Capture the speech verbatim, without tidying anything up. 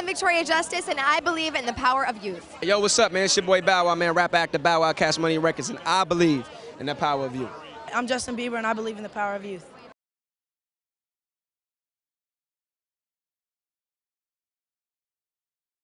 I'm Victoria Justice, and I believe in the power of youth. Yo, what's up, man? It's your boy Bow Wow, man, rap actor, Bow Wow, Cash Money Records, and I believe in the power of youth. I'm Justin Bieber, and I believe in the power of youth.